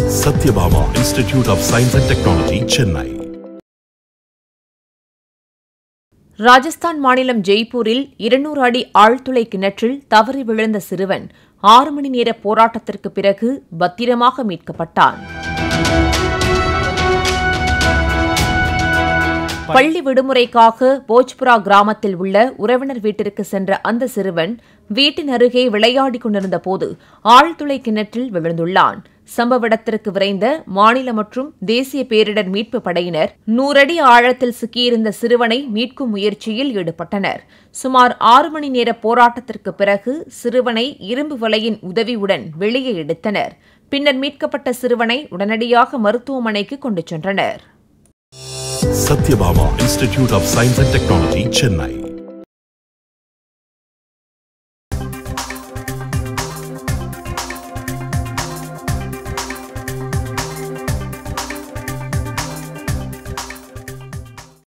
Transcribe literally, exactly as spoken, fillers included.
Satyabama Institute of Science and Technology, Chennai. Rajasthan மாநிலம் ஜெய்ப்பூரில் இருநூறு அடி ஆழ்துளை கிணற்றில் தவறி விழுந்த சிறுவன் ஆறு மணி நேர போராட்டத்திற்கு பிறகு பத்திரமாக மீட்கப்பட்டான். பள்ளி விடுமுறைக்காக போஜ்புரா கிராமத்தில் உள்ள உறவினர் வீட்டிற்கு சென்ற அந்த சிறுவன் வீட்டின் அருகே விளையாடிக் கொண்டிருந்த போது ஆழ்துளை கிணற்றில் விழுந்துள்ளான். சம்பவ இடத்திற்கு விரைந்த மாநில மற்றும் தேசிய பேரிடர் மீட்பு படையினர் நூறடி ஆழத்தில் சிக்கியிருந்த சிறுவனை மீட்கும் முயற்சியில் ஈடுபட்டனர். சுமார் ஆறு மணி நேர போராட்டத்திற்கு பிறகு சிறுவனை இரும்பு வலையின் உதவியுடன் வெளியே எடுத்தனர். பின்னர் மீட்கப்பட்ட சிறுவனை உடனடியாக மருத்துவமனைக்கு கொண்டு சென்றனர். Satyabama Institute of Science and Technology, Chennai.